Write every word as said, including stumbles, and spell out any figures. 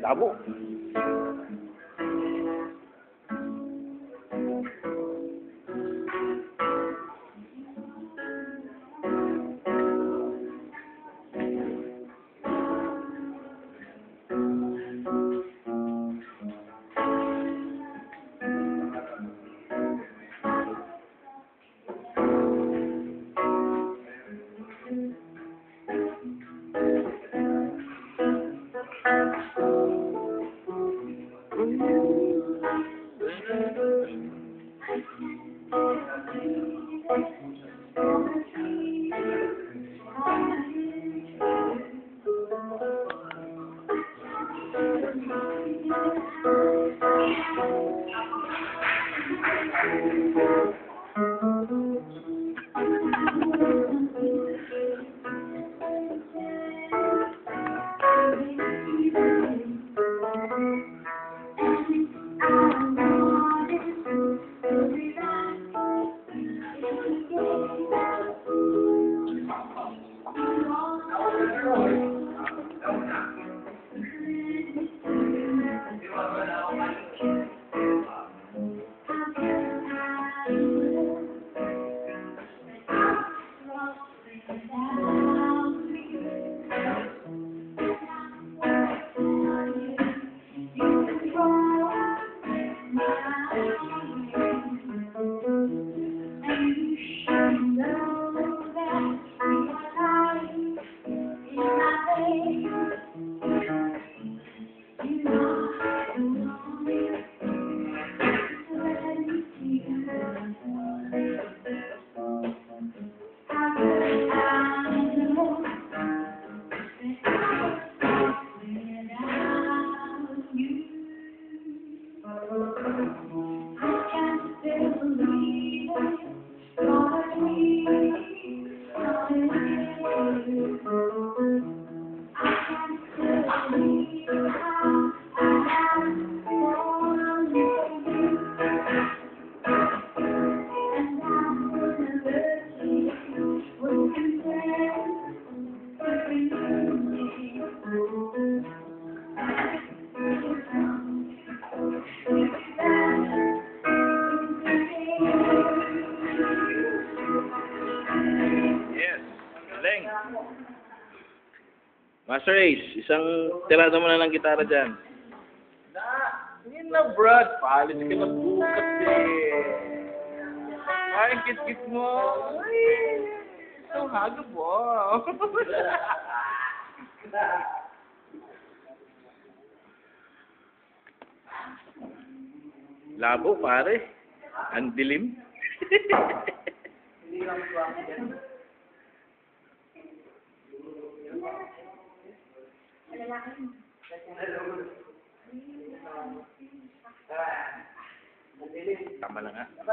Labo. Master Ace, isang tirada mo na ng gitara dyan. Na, yun na Brad, palis ka na bukas eh. Ay, kit-kit mo. Ay, so hago po. Labo, pare. Ang dilim. Hindi lang ba yan? Tama na nga.